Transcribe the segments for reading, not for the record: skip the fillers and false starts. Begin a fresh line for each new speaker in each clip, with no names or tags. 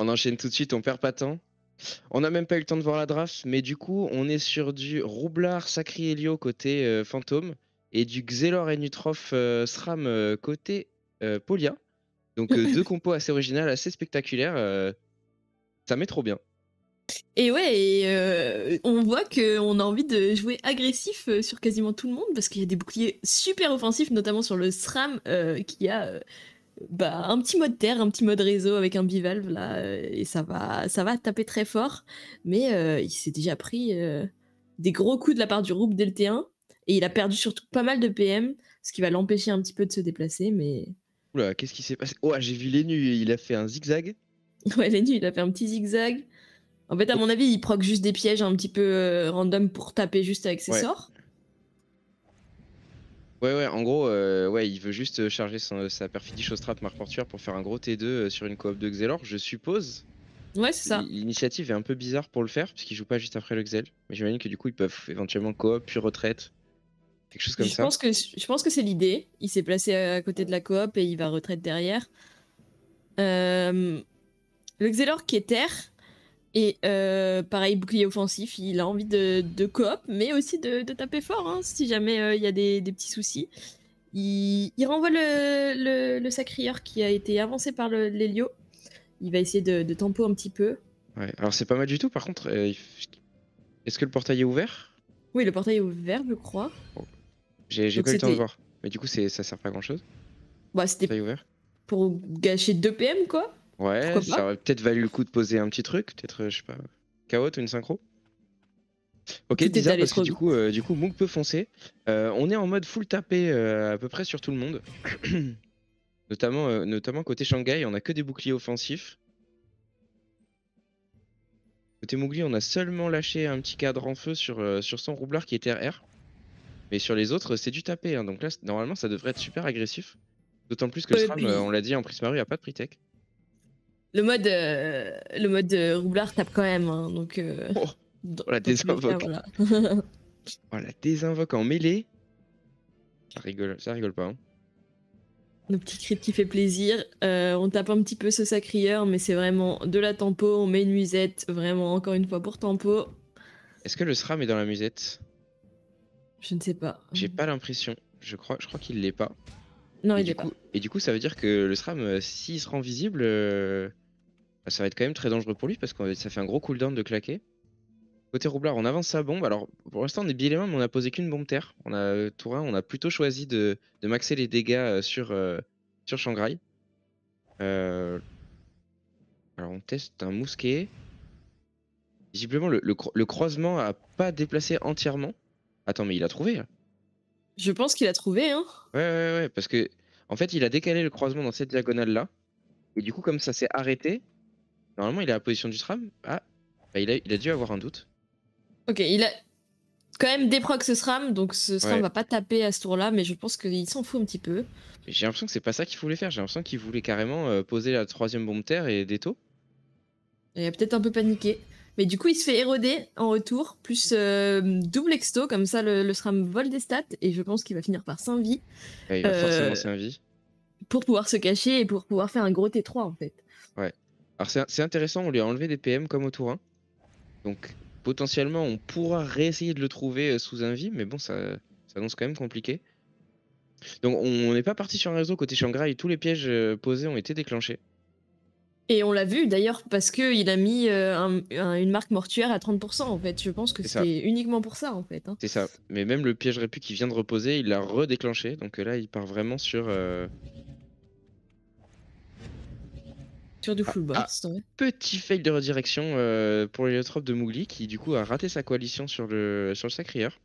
on enchaîne tout de suite, on perd pas de temps. On n'a même pas eu le temps de voir la draft, mais du coup, on est sur du Roublard Sacrielio côté Fantôme et du Xelor et Nutrof SRAM côté Polia. Donc deux compos assez originales, assez spectaculaires. Ça met trop bien.
Et ouais, on voit qu'on a envie de jouer agressif sur quasiment tout le monde parce qu'il y a des boucliers super offensifs, notamment sur le SRAM qui a un petit mode terre, un petit mode réseau avec un bivalve là, et ça va taper très fort. Mais il s'est déjà pris des gros coups de la part du Roup dès le T1 et il a perdu surtout pas mal de PM, ce qui va l'empêcher un petit peu de se déplacer. Mais
Oula, qu'est-ce qui s'est passé? Oh, j'ai vu les nus, il a fait un zigzag.
ouais, Lenny, il a fait un petit zigzag. En fait, à mon avis, il proc juste des pièges un petit peu random pour taper juste avec ses
Ouais.
sorts.
Ouais, en gros, ouais, il veut juste charger sa perfidie Showstrap Marque Mortuaire pour faire un gros T2 sur une coop de Xelor, je suppose.
Ouais, c'est ça.
L'initiative est un peu bizarre pour le faire, puisqu'il joue pas juste après le Xel. Mais j'imagine que du coup, ils peuvent éventuellement coop, puis retraite. Quelque chose comme ça.
Je pense que c'est l'idée. Il s'est placé à côté de la coop et il va retraite derrière. Le Xelor qui est terre. Et pareil, bouclier offensif, il a envie de coop, mais aussi de taper fort, hein, si jamais il y a des petits soucis. Il renvoie le sacrieur qui a été avancé par l'Helio. Il va essayer de tempo un petit peu.
Ouais, alors c'est pas mal du tout, par contre, est-ce que le portail est ouvert?
Oui, le portail est ouvert, je crois.
Bon, j'ai
Donc
pas eu le temps de
c'était
voir. Mais du coup, ça sert pas à grand chose.
c'était
Portail ouvert.
pour gâcher 2 PM, quoi.
Ouais,
Pourquoi
ça
pas?
aurait peut-être valu le coup de poser un petit truc. Peut-être, je sais pas, KO ou une synchro. Ok,
Tout est
bizarre
allé
parce que
trop
du
vite.
coup, Moog peut foncer. On est en mode full tapé à peu près sur tout le monde. Notamment côté Shanghai, on a que des boucliers offensifs. Côté Mougli, on a seulement lâché un petit cadre en feu sur son roublard qui était RR. Mais sur les autres, c'est du tapé, hein. Donc là, normalement, ça devrait être super agressif. D'autant plus que le
Et
SRAM,
puis,
on l'a dit, en Prismaru, il n'y a pas de pre-tech.
le mode roublard tape quand même, hein, donc
Oh, oh, la
dans tous les cas,
désinvoque.
voilà.
Oh, la désinvoque en mêlée. Ça rigole pas, hein.
Le petit crit qui fait plaisir. On tape un petit peu ce sacrieur, mais c'est vraiment de la tempo. On met une nuisette, vraiment, encore une fois, pour tempo.
Est-ce que le SRAM est dans la musette?
Je ne sais pas.
J'ai pas l'impression. Je crois qu'il l'est pas.
Non,
Et
il
du
est pas.
coup, ça veut dire que le SRAM, s'il se rend visible, bah, ça va être quand même très dangereux pour lui parce que ça fait un gros cooldown de claquer. Côté roublard, on avance sa bombe. Alors, pour l'instant, on est biais les mains, mais on a posé qu'une bombe terre. On a tour 1, on a plutôt choisi de maxer les dégâts sur Shanghai. Euh, alors, on teste un mousquet. Visiblement, le croisement a pas déplacé entièrement. Attends, mais il a trouvé là.
Je pense qu'il a trouvé, hein.
Ouais, parce que en fait, il a décalé le croisement dans cette diagonale là. Et du coup, comme ça s'est arrêté, normalement, il est à la position du tram. Ah, bah, il a dû avoir un doute.
Ok, il a quand même déproc ce SRAM, donc ce SRAM
Ouais.
va pas taper à ce tour-là, mais je pense qu'il s'en fout un petit peu.
J'ai l'impression que c'est pas ça qu'il voulait faire. J'ai l'impression qu'il voulait carrément poser la troisième bombe terre et des taux.
Il a peut-être un peu paniqué. Mais du coup, il se fait éroder en retour, plus double exto, comme ça le SRAM vole des stats, et je pense qu'il va finir par 5 vies.
Ouais, il va forcément s'invie.
Pour pouvoir se cacher et pour pouvoir faire un gros T3 en fait.
Ouais. Alors c'est intéressant, on lui a enlevé des PM comme au tour 1. Donc potentiellement on pourra réessayer de le trouver sous invie, mais bon ça annonce quand même compliqué. Donc on n'est pas parti sur un réseau côté Shanghai, tous les pièges posés ont été déclenchés.
Et on l'a vu d'ailleurs parce qu'il a mis une marque mortuaire à 30% en fait. Je pense que
C'est ça,
c'était uniquement pour ça en fait. Hein.
c'est ça. Mais même le piège répu qui vient de reposer, il l'a redéclenché. Donc là il part vraiment sur...
Sur du
Ah,
full
ah,
burst. Ouais.
petit fail de redirection pour l'héliotrope de Mougli qui du coup a raté sa coalition sur le Sacrieur.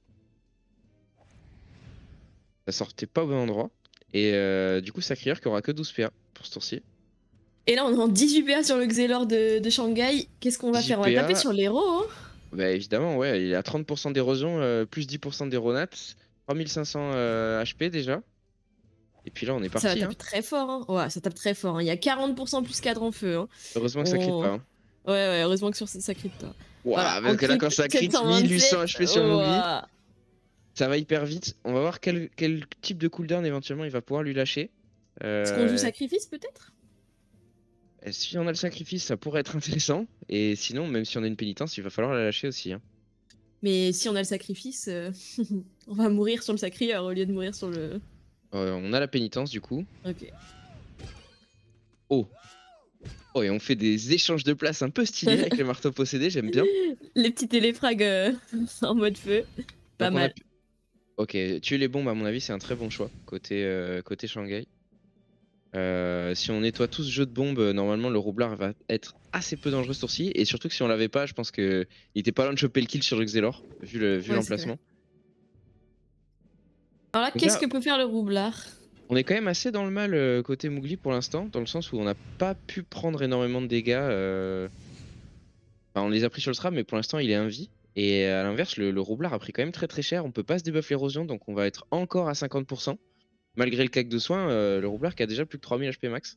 Ça sortait pas au bon endroit. Et du coup Sacrieur qui aura que 12 PA pour ce tour-ci.
Et là on est en 18 PA sur le Xelor de Shanghai. Qu'est-ce qu'on va faire? On va taper
18 PA,
sur l'héros. Hein.
bah évidemment, ouais, il est à 30% d'érosion, plus 10% d'éronat, 3500 HP déjà. Et puis là, on est
Ça va
parti, hein.
taper très fort. Hein. Ouais, ça tape très fort. Hein. Il y a 40% plus cadre en feu. Hein.
Heureusement que ça crit
On...
pas, hein.
Ouais, heureusement que sur ça crit pas. Voilà,
Waouh,
on
parce que là,
crit
quand ça crit 1800
727.
HP sur Mougli,
Ouah.
ça va hyper vite. On va voir quel type de cooldown éventuellement il va pouvoir lui lâcher.
Est-ce qu'on joue
Euh,
sacrifice peut-être?
Si on a le sacrifice, ça pourrait être intéressant. Et sinon, même si on a une pénitence, il va falloir la lâcher aussi, hein.
Mais si on a le sacrifice, on va mourir sur le sacrieur au lieu de mourir sur le.
On a la pénitence du coup.
Ok.
Oh! Oh, et on fait des échanges de place un peu stylés avec le marteau possédé, j'aime bien.
Les petits téléfrags en mode feu. Pas
Donc on a
mal.
pu... Ok, tuer les bombes, à mon avis, c'est un très bon choix côté Shanghai. Si on nettoie tout ce jeu de bombes, normalement le roublard va être assez peu dangereux ce tour-ci. Et surtout que si on l'avait pas, je pense qu'il était pas loin de choper le kill sur le Xelor, vu
Ouais, c'est clair.
l'emplacement.
Alors là,
Donc
qu'est-ce
là,
que peut faire le roublard?
on est quand même assez dans le mal côté Mowgli pour l'instant, dans le sens où on n'a pas pu prendre énormément de dégâts. Enfin, on les a pris sur le SRAM, mais pour l'instant il est 1 vie. Et à l'inverse, le roublard a pris quand même très très cher. On peut pas se debuff l'érosion, donc on va être encore à 50%. Malgré le cac de soin, le roublard qui a déjà plus que 3000 HP max.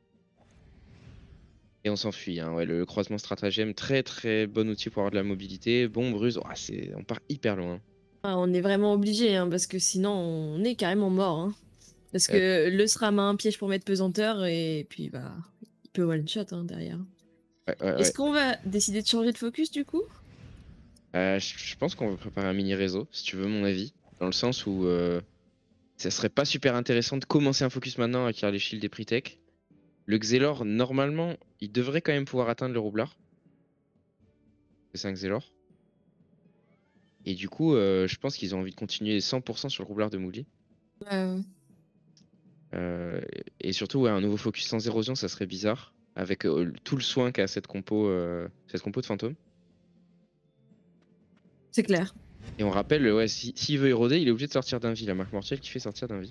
Et on s'enfuit, hein. Ouais, le croisement stratagème, très très bon outil pour avoir de la mobilité. Bombe, ruse, oh, on part hyper loin.
Ah, on est vraiment obligé, hein, parce que sinon on est carrément mort. Hein. Parce
Ouais,
que le SRAM a un piège pour mettre pesanteur et puis bah il peut one shot hein, derrière.
ouais, ouais,
Est-ce
ouais.
qu'on va décider de changer de focus du coup?
Je pense qu'on va préparer un mini réseau, si tu veux mon avis. Dans le sens où ça serait pas super intéressant de commencer un focus maintenant à acquérir les shields des Pritech. Le Xelor, normalement, il devrait quand même pouvoir atteindre le roublard. C'est un Xelor. Et du coup, je pense qu'ils ont envie de continuer 100% sur le roublard de Mowgli.
Euh,
Euh, et surtout, ouais, un nouveau focus sans érosion, ça serait bizarre. Avec tout le soin qu'a cette compo de fantôme.
c'est clair.
Et on rappelle, ouais, s'il veut éroder, il est obligé de sortir d'un vie. La marque mortelle qui fait sortir d'un vie.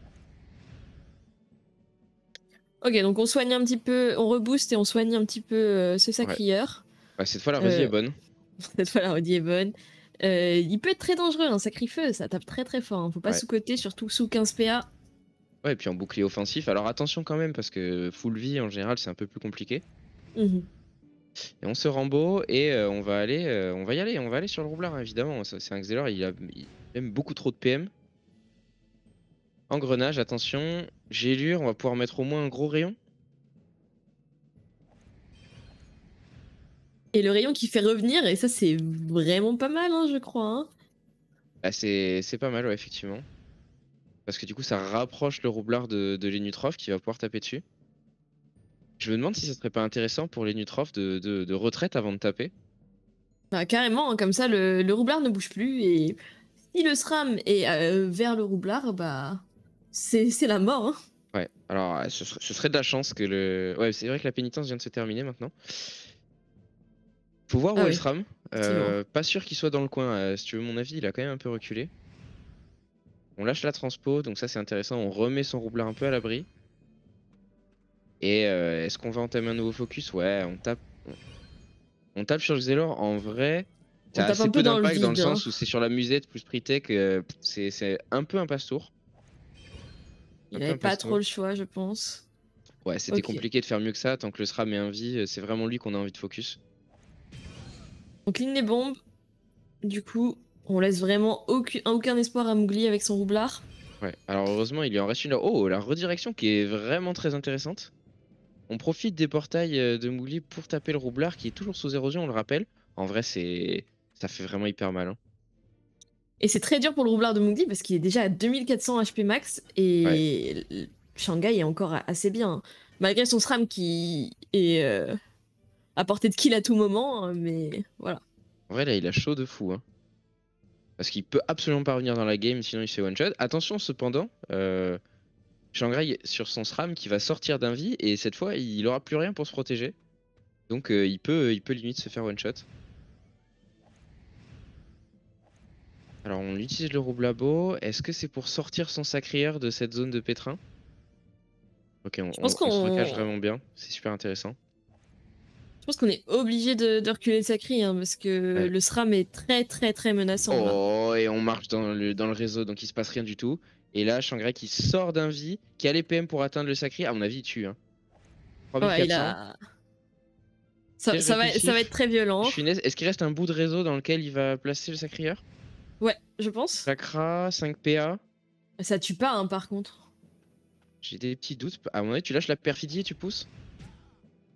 Ok, donc on soigne un petit peu, on rebooste et on soigne un petit peu ce
Ouais.
sacrieur.
Ouais, cette fois, la redie est
Euh,
bonne.
cette fois la redie est bonne. Il peut être très dangereux, un sacrifeu, ça tape très très fort. Hein. Faut pas
Ouais.
sous-coter, surtout sous 15 PA.
Ouais, et puis en bouclier offensif. Alors attention quand même, parce que full vie, en général, c'est un peu plus compliqué.
Mhm.
Et on se rembo et on va y aller. On va aller sur le roublard, hein, évidemment. C'est un Xelor, il aime beaucoup trop de PM. Engrenage, attention. Gélure, on va pouvoir mettre au moins un gros rayon.
Et le rayon qui fait revenir, et ça c'est vraiment pas mal, hein, je crois. Hein.
Bah, c'est pas mal, ouais, effectivement. Parce que du coup, ça rapproche le roublard de l'Enutrof qui va pouvoir taper dessus. Je me demande si ce serait pas intéressant pour l'Enutrof de retraite avant de taper.
Bah, carrément, hein, comme ça le roublard ne bouge plus, et si le SRAM est vers le roublard, bah c'est la mort. Hein.
Ouais, alors ce serait de la chance que le. Ouais, c'est vrai que la pénitence vient de se terminer maintenant. Faut voir
Ah
où est le
oui,
SRAM.
effectivement.
Pas sûr qu'il soit dans le coin. Si tu veux mon avis, il a quand même un peu reculé. On lâche la transpo, donc ça c'est intéressant. On remet son roublard un peu à l'abri. Et est-ce qu'on va entamer un nouveau focus? Ouais, on tape sur le Xelor. En vrai,
On
ça a
tape
assez
un peu
peu
dans le
d'impact dans le
vide. Hein.
sens où c'est sur la musette plus Pritech. C'est un peu un passe-tour. Un
Il
peu
avait
un
pas trop
passe-tour.
le choix, je pense.
Ouais, c'était
Ok.
compliqué de faire mieux que ça. Tant que le SRAM est en vie, c'est vraiment lui qu'on a envie de focus.
On cligne les bombes. Du coup, on laisse vraiment aucun espoir à Mowgli avec son roublard.
Ouais, alors heureusement, il lui en reste une là. Oh, la redirection qui est vraiment très intéressante. On profite des portails de Mowgli pour taper le roublard qui est toujours sous érosion, on le rappelle. En vrai, ça fait vraiment hyper mal, hein.
Et c'est très dur pour le roublard de Mowgli parce qu'il est déjà à 2400 HP max
Ouais,
et Shanghai est encore assez bien. Hein. Malgré son SRAM qui est à portée de kill à tout moment, hein, mais voilà.
en vrai, là, il a chaud de fou, hein. Parce qu'il peut absolument pas revenir dans la game, sinon il se fait one shot. Attention cependant, Shanghai sur son SRAM qui va sortir d'un vie et cette fois, il aura plus rien pour se protéger. Donc il peut limite se faire one shot. Alors on utilise le roublabo. Est-ce que c'est pour sortir son sacrieur de cette zone de pétrin? Ok,
Je pense
on se recache
qu'on
vraiment bien. C'est super intéressant.
je pense qu'on est obligé de reculer le sacré hein, parce que
Ouais.
le SRAM est très très très menaçant là.
Oh, et on marche dans le réseau, donc il se passe rien du tout. Et là, Shangri qui sort d'un vie, qui a les PM pour atteindre le sacré. À mon avis, il tue, hein.
Ouais,
3400.
ça,
Piège
ça va être
répulsif.
très violent.
Funeste. Est-ce qu'il reste un bout de réseau dans lequel il va placer le sacrieur?
Ouais, je pense.
Chakra, 5 PA.
Ça tue pas hein, par contre.
J'ai des petits doutes. À mon avis, tu lâches la perfidie et tu pousses?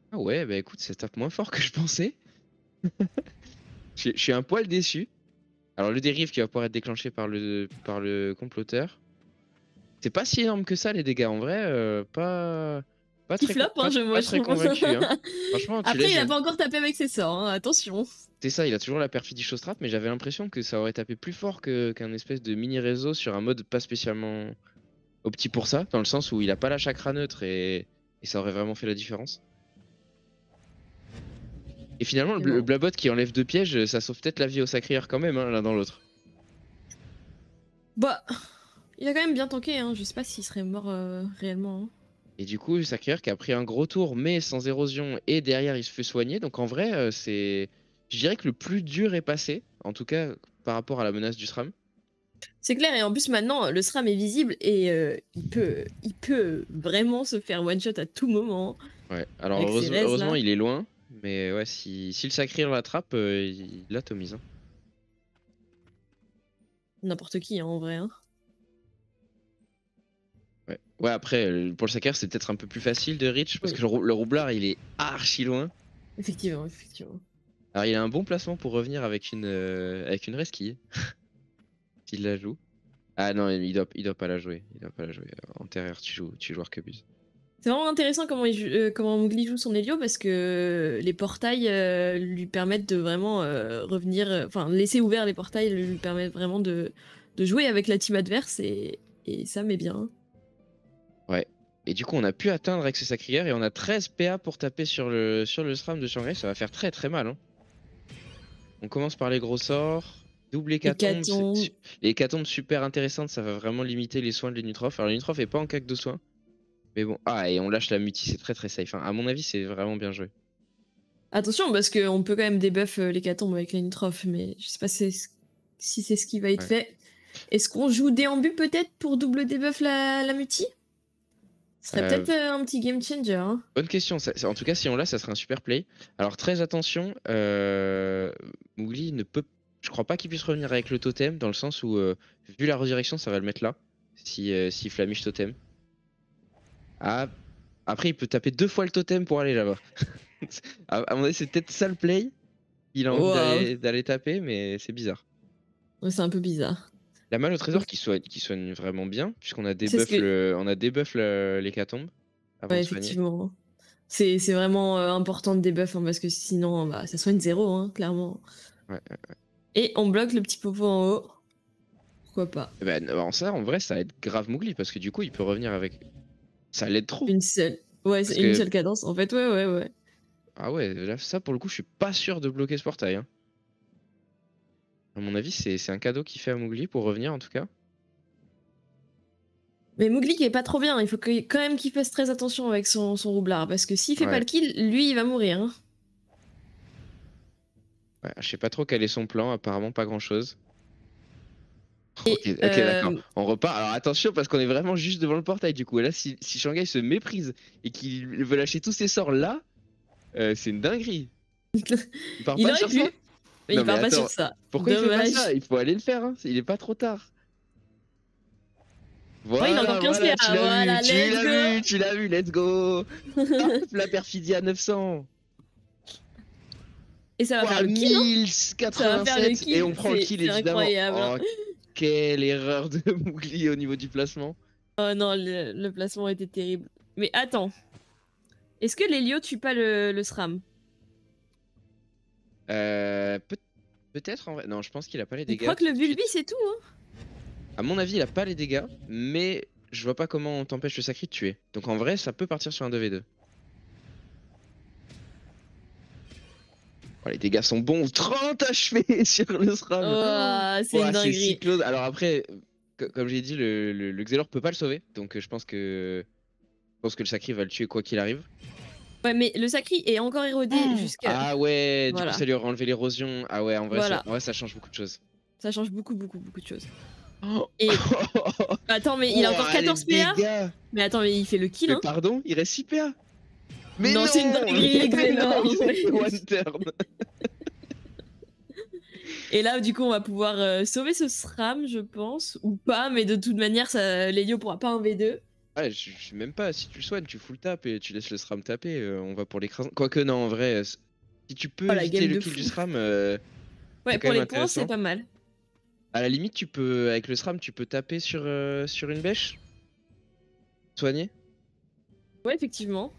Ah ouais, bah écoute, ça tape moins fort que je pensais. Je suis un poil déçu. Alors le dérive qui va pouvoir être déclenché par le comploteur. C'est pas si énorme que ça les dégâts en vrai,
Qui flop, hein, moi
pas
je
très
trouve.
convaincu hein. Franchement, tu
Après,
laisses
il a pas encore tapé avec ses sorts, hein, attention.
c'est ça, il a toujours la perfidie Showstrat, mais j'avais l'impression que ça aurait tapé plus fort qu'un espèce de mini réseau sur un mode pas spécialement opti pour ça, dans le sens où il a pas la chakra neutre et ça aurait vraiment fait la différence. Et finalement,
Mais
le
bon.
Blabot qui enlève 2 pièges, ça sauve peut-être la vie au Sacrieur quand même, hein, l'un dans l'autre.
Bah, il a quand même bien tanké, hein. Je sais pas s'il serait mort réellement, hein.
Et du coup, le Sacrieur qui a pris un gros tour, mais sans érosion, et derrière il se fait soigner. Donc en vrai, c'est. Je dirais que le plus dur est passé, en tout cas par rapport à la menace du SRAM.
C'est clair, et en plus maintenant, le SRAM est visible et il peut vraiment se faire one-shot à tout moment
Ouais, alors
avec ses res
heureusement
là.
il est loin, mais ouais, si le Sacrieur l'attrape, il l'atomise. Hein.
N'importe qui, hein, en vrai, hein.
Ouais. Ouais, après, pour le Sacrieur, c'est peut-être un peu plus facile de reach, parce
Oui,
que le roublard il est archi loin.
effectivement, effectivement.
Alors il a un bon placement pour revenir avec une resquille, s'il la joue. Ah non, il doit pas la jouer. Il doit pas la jouer. En terreur, tu joues Arquebuse.
C'est vraiment intéressant comment Mowgli joue son Elio parce que les portails lui permettent de vraiment revenir, enfin laisser ouvert les portails lui permet vraiment de jouer avec la team adverse et ça met bien.
Ouais. Et du coup, on a pu atteindre avec ce Sacrieur et on a 13 PA pour taper sur le SRAM de Shanghai. Ça va faire très très mal. Hein. On commence par les gros sorts. Double hécatombe.
Hécatombe.
Les hécatombes super intéressantes, ça va vraiment limiter les soins de l'Unitrof. Alors l'Unitrof est pas en cac de soins. Mais bon. Ah, et on lâche la mutie, c'est très très safe. Hein. À mon avis, c'est vraiment bien joué.
Attention parce qu'on peut quand même débuff l'hécatombe avec les Nitrof, mais je sais pas si c'est ce qui va être
Ouais.
fait. Est-ce qu'on joue déambu peut-être pour double débuff la mutie? Ce serait
Euh,
peut-être un petit game changer, hein.
Bonne question. En tout cas, si on l'a, ça serait un super play. Alors, très attention. Mowgli ne peut. Je crois pas qu'il puisse revenir avec le totem, dans le sens où, vu la redirection, ça va le mettre là. Si Flamiche totem. Ah, après, il peut taper 2 fois le totem pour aller là-bas. À mon avis, c'est peut-être ça le play. Il a envie
Waouh,
d'aller taper, mais c'est bizarre.
ouais, c'est un peu bizarre.
La malle au trésor
Donc,
qui soigne vraiment bien, puisqu'on a
c'est ce
debuff
que.
l'hécatombe avant
Ouais,
de soigner.
effectivement. C'est vraiment important de debuff hein, parce que sinon, bah, ça soigne zéro, hein, clairement.
Ouais.
Et on bloque le petit popo en haut. Pourquoi pas?
Eh ben, en vrai, ça aide grave Mowgli, parce que du coup, il peut revenir avec. Ça l'aide trop.
Une seule. Ouais,
Parce
c'est une
que,
seule cadence. En fait, ouais, ouais, ouais.
ah ouais, là, ça pour le coup, je suis pas sûr de bloquer ce portail. Hein. À mon avis, c'est un cadeau qu'il fait à Mowgli pour revenir en tout cas.
Mais Mowgli qui est pas trop bien. Il faut quand même qu'il fasse très attention avec son roublard. Parce que s'il fait pas
Ouais.
le kill, lui, il va mourir, hein.
Ouais, je sais pas trop quel est son plan, apparemment pas grand chose. Ok,
Et
ok, d'accord. On repart. Alors attention, parce qu'on est vraiment juste devant le portail du coup. Et là, si Shanghai se méprise et qu'il veut lâcher tous ses sorts là, c'est une dinguerie. Il part
il
pas
aurait
sur ça?
pu, mais
Non
il
mais
part pas
attends,
sur ça.
pourquoi il fait pas ça?
Dommage.
Il faut aller le faire, hein. Il est pas trop tard.
Ouais, il a encore
Voilà,
15
voilà,
PA. Voilà, let's go.
tu l'as vu, let's go! Hop, la perfidie à 900!
Et ça va faire
Ouah,
le kill, hein. Ça va faire le
1087 et
kill.
on prend le kill
C'est
évidemment.
incroyable, hein.
Oh, quelle erreur de Mowgli au niveau du placement.
Oh non, le placement était terrible. Mais attends, est-ce que l'Helio tue pas le SRAM?
Euh, peut- Peut-être en vrai. Non, je pense qu'il a pas les
Je
dégâts
crois que
tout
le
de
Bulbi,
suite.
c'est tout, hein.
À mon avis, il a pas les dégâts, mais je vois pas comment on t'empêche le sacré de tuer. Donc en vrai, ça peut partir sur un 2v2. Oh, les dégâts sont bons. 30 HP sur le SRAM.
Oh, c'est une
Ouah, c'est
dinguerie.
cyclone. Alors après, comme j'ai dit, le Xelor peut pas le sauver. Donc je pense que le sacré va le tuer quoi qu'il arrive.
Ouais, mais le Sacri est encore érodé jusqu'à...
Ah ouais, du coup
Voilà,
ça lui aurait enlevé l'érosion. Ah ouais,
voilà.
en vrai ça change beaucoup de choses.
Ça change beaucoup, beaucoup, beaucoup de choses.
Oh,
Et... Attends, mais il a encore
les
14 PA.
dégâts.
Mais attends, mais il fait le kill,
Mais
hein.
pardon, il reste 6 PA. Mais
Non,
non,
c'est une dinguerie,
mais non,
Xelor.
il s'est fait one turn.
Et là, du coup, on va pouvoir sauver ce SRAM, je pense. Ou pas, mais de toute manière, l'Helio pourra pas un V2.
Ah, je même pas, si tu le soignes, tu full tap et tu laisses le SRAM taper, on va pour l'écrasement. Quoique non, en vrai, si tu peux
Oh la
éviter
game
le
de
kill du
fou.
SRAM,
Ouais,
c'est quand
pour
même
les points, c'est
intéressant.
pas mal.
À la limite, tu peux, avec le SRAM, tu peux taper sur une bêche, soigner.
Ouais, effectivement.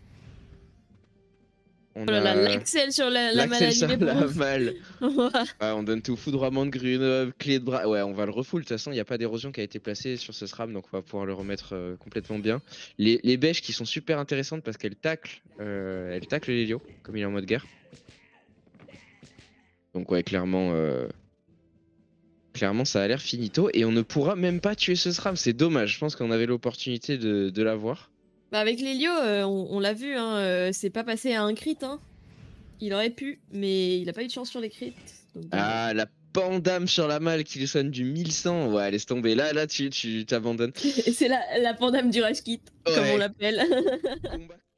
On
Oh là là,
a
l'Axel sur la
l'Axel
maladie
sur
des
la
points.
malle. Ouais, on donne tout, foudroiement de Grenoble, clé de bras. Ouais, on va le refull. De toute façon, il n'y a pas d'érosion qui a été placée sur ce SRAM, donc on va pouvoir le remettre complètement bien. Les bêches qui sont super intéressantes parce elles taclent l'Helio, comme il est en mode guerre. Donc ouais, clairement, ça a l'air finito. Et on ne pourra même pas tuer ce SRAM. C'est dommage. Je pense qu'on avait l'opportunité de l'avoir.
Bah avec l'Helio, on l'a vu, hein, c'est pas passé à un crit, hein. Il aurait pu, mais il a pas eu de chance sur les crits, donc
Ah,
dommage.
la pandame sur la malle qui lui sonne du 1100. Ouais, laisse tomber. Là, tu t'abandonnes.
Et c'est la pandame du rush kit, comme on
Ouais,
l'appelle.
combat